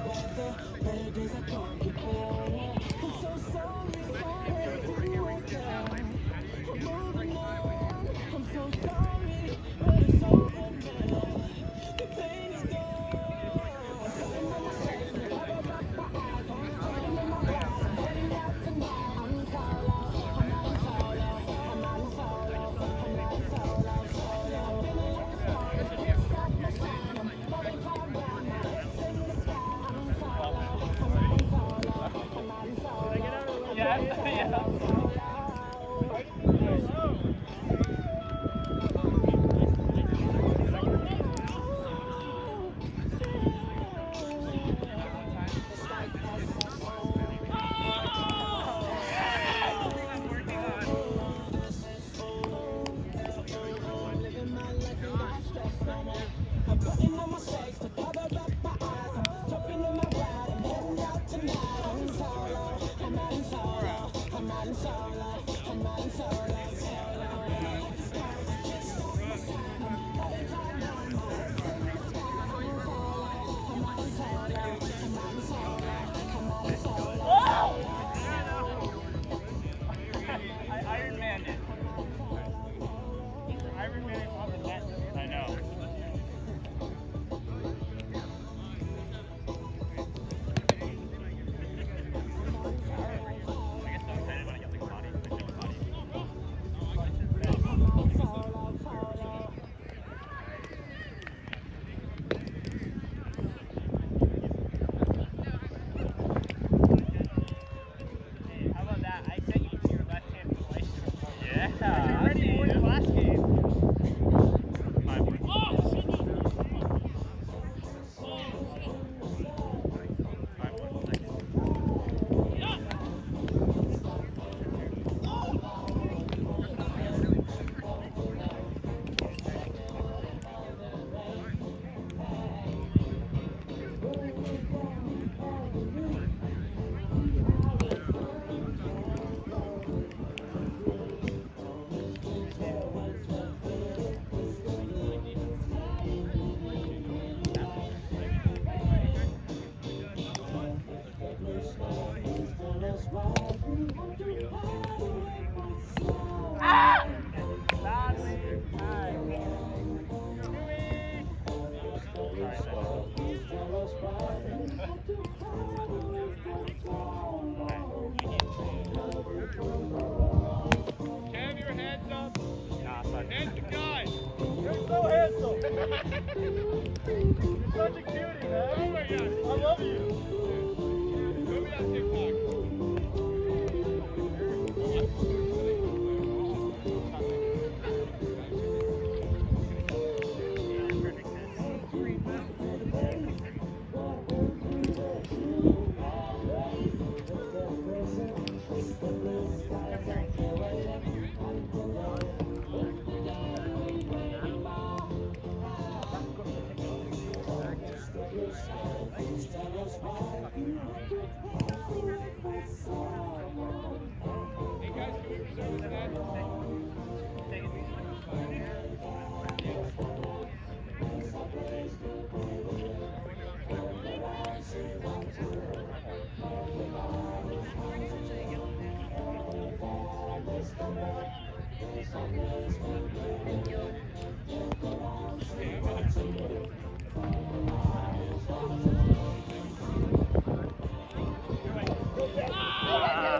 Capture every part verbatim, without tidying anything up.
Ah!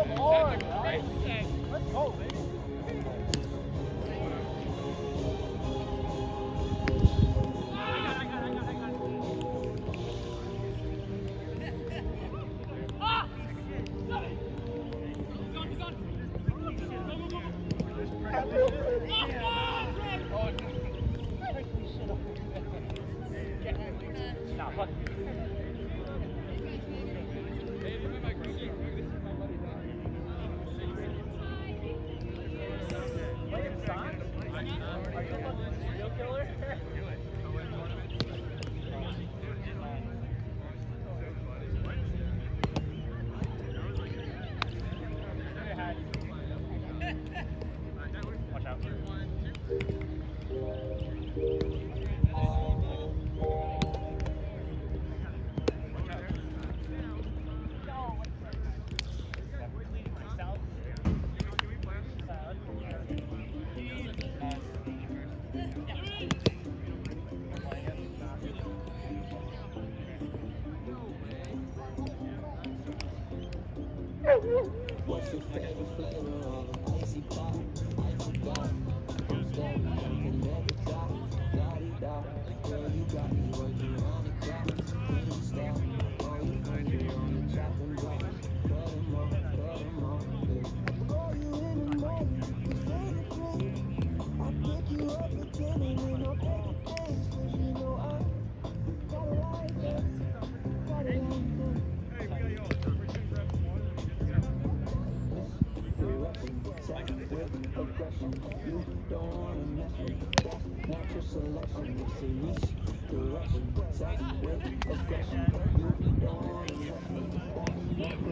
What's your favorite flavor of an icy pop? Icy pop. I'm steady jumping every top. Da-di-da. Girl, you got me working around the clock. Can't stop. All your friends are on the chopping block. Cut 'em off, cut 'em off. Yeah. Call you in the morning. You say the drink. I pick you up again and then I'll take the things. 'Cause you know I got it like that. Got it like that. Aggression, you don't wanna mess with that. Natural selection, it's a misdirection. Sex with aggression, you don't wanna mess with that. Natural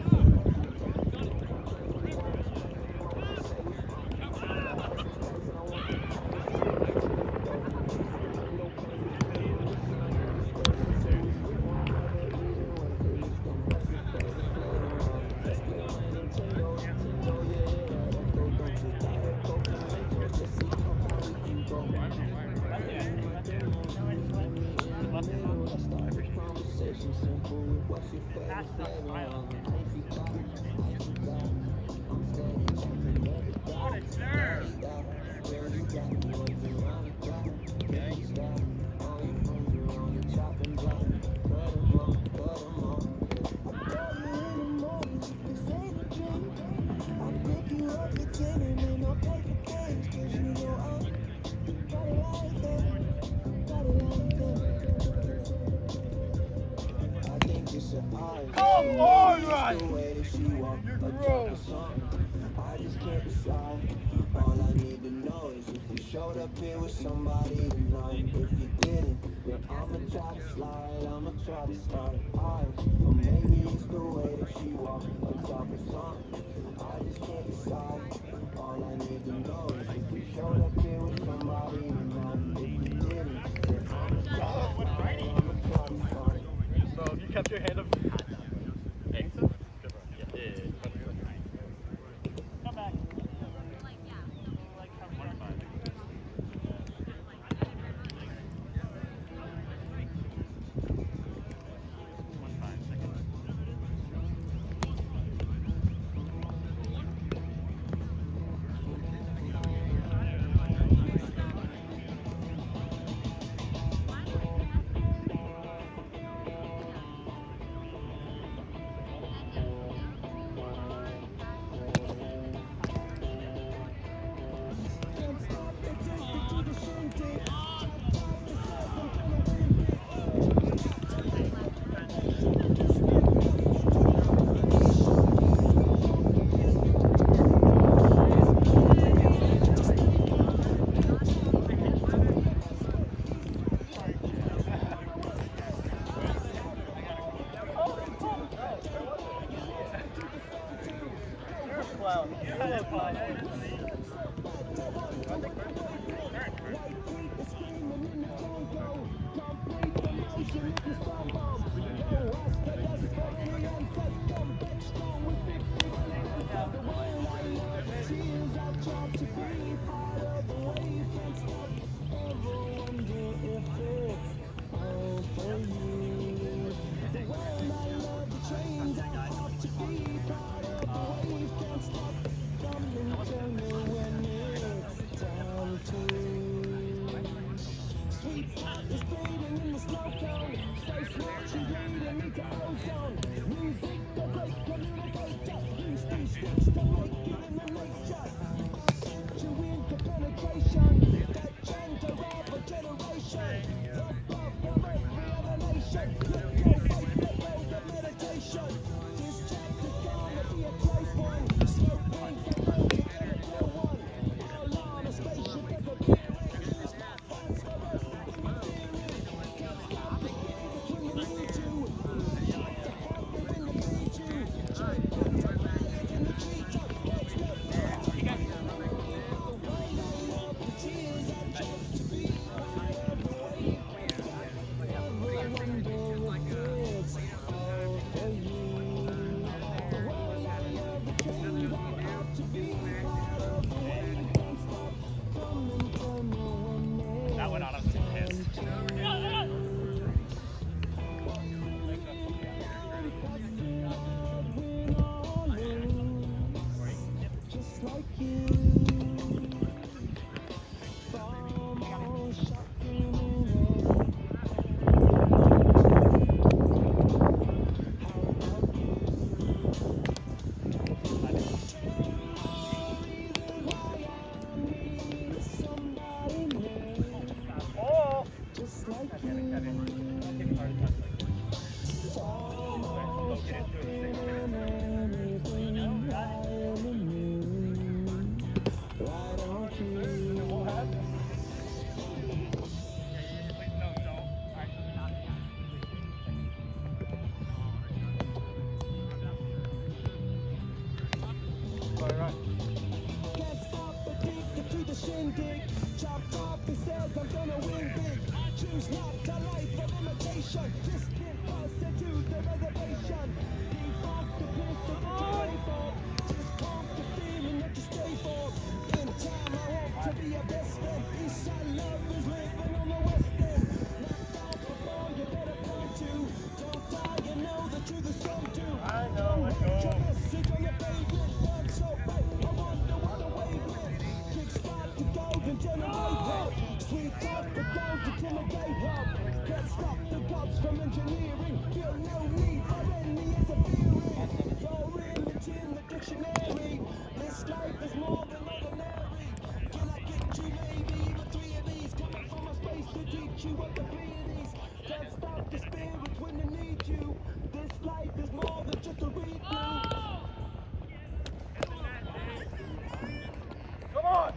simple with what's your favorite flavor of an icy pop, icy pop. I'm steady jumping every dot, every dot. Girl, you got me working around the clock. Can't stop. All your friends are on the chopping block. Cut 'em off, cut 'em off. I call you in the morning, you say the drink. I pick you up again and then I'll take the things. 'Cause you know I got it like that, got it like that. Come on, Ryan! The way that she walk, a drop or something. I just can't decide. All I need to know is if you showed up here with somebody tonight. If you didn't, then I'ma try to slide. I'ma try to start a fire. Or maybe it's the way that she walk, a drop or something. I just can't decide. All I need to know is if you showed up here with somebody tonight. If you didn't, then I'ma try to slide. I'ma try to start it. So if you kept your hand up, you had that. Think so? Good run. Yeah. Yeah. Come back. Like, yeah. Like, come one five. One five seconds. Well, Trains are off to be part of the wave. like you. Far more shocking than ever. How about you? Reason why I need somebody new, Oh! just like you. Far more shocking than anything I ever knew. Why don't you? Can't stop addicted to the shindig. Chop chop, he says I'm gonna win big. Choose not a life of imitation. Distant person to the reservation. Default the pistol that you pray for. Just pump the feeling that you stay for. In time I hope to be your best friend. East side love is living on the west end. Knocked out before you better plan to. Don't die, you know the truth is some too. I know, let's Don't write your go. message on your pavement. Burn so bright, I wonder what the wavelength. Kickstart the golden generate hope. Sweet talk, but don't intimidate hope. Can't stop the gods from engineering. Feel no need for any interfering. Your image in the dictionary. This life is more than ordinary. Can I get you maybe even three of these? Coming from a space to teach you what the Pleiades. Can't stop the spirits when they need you. This life is more than just a read through. Come on!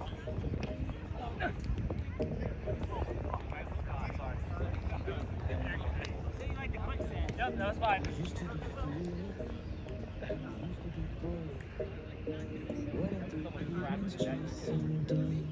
Yep, that was fine. Used to be free, used to be bold. Running through evenings, chasing days.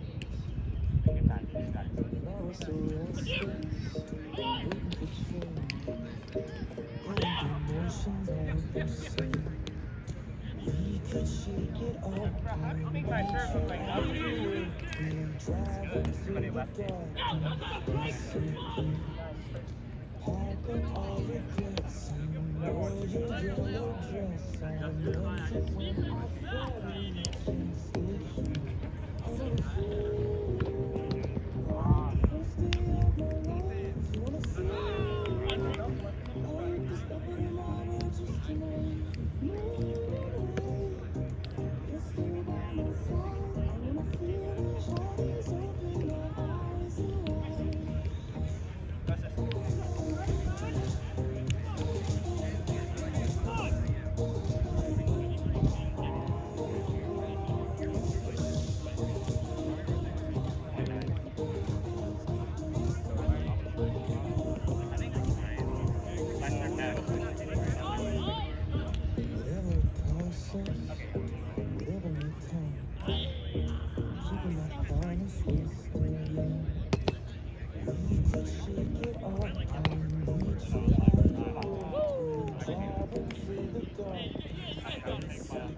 Now we're so restless, waiting for change. Hiding the emotions I've been seeing. We could shake it all. I think my shirt looks like that. We're driving through the dark. Basically, pack up all regrets and wear your yellow dress. I met you when I fell against the heat. I'm a fool. First day of my life, wanna see you. I hate to step in my world just tonight. Moonlight, you'll stay by my side. I wanna feel those eyes, open my eyes wide. Whatever it costs us, whatever we come, keeping my promise we stand in. We could shake it all, I need you afterwards. Driving through the dark, basically,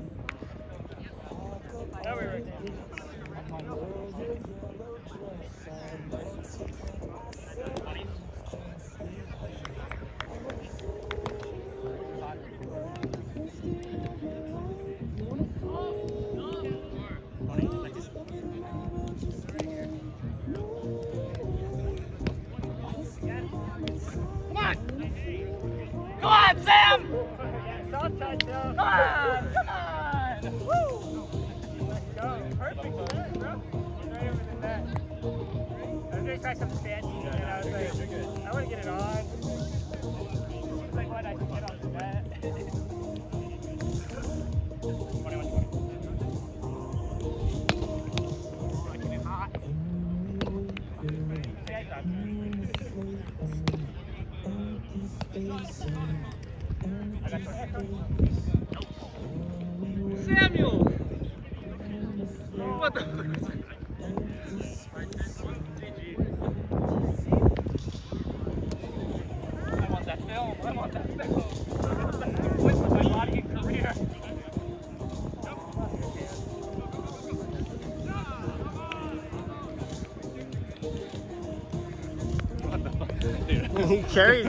pack up all regrets and wear your yellow dress. I meant to plant myself, can't sleep. I'm a fool. First day of my life, wanna feel. I hate to step into my world just tonight. Moonlight, you'll stay by my side. Come on! I wanna feel the Come on, Sam! Come on! Come on! Woo! Let's go. Perfect set, bro. Right over the net. I was gonna try something fancy, and then I was like, I wanna get it on. Seems like what I can get on the net. twenty-one twenty. Making it hot. Yeah, I thought Samuel! What the fuck is that? I want that film. I want that film. What's with my body and career? What the fuck? Dude. Carrie.